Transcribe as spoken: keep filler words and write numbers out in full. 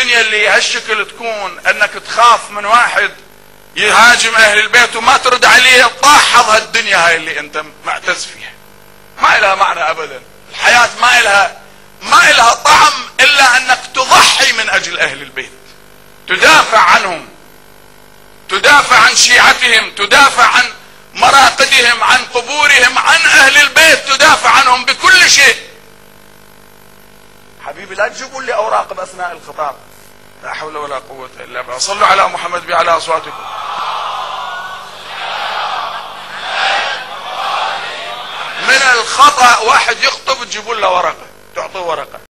الدنيا اللي هالشكل تكون انك تخاف من واحد يهاجم اهل البيت وما ترد عليه، طاحظ هالدنيا هاي اللي انت معتز فيها، ما لها معنى ابدا. الحياة ما لها ما لها طعم الا انك تضحي من اجل اهل البيت، تدافع عنهم، تدافع عن شيعتهم، تدافع عن مراقدهم، عن قبورهم، عن اهل البيت، تدافع عنهم بكل شيء. حبيبي لا تجيبوا لي اوراق باثناء الخطاب، لا حول ولا قوة الا بالله. صلوا على محمد بعلى اصواتكم. من الخطأ واحد يخطب تجيبوا له ورقة، تعطوه ورقة.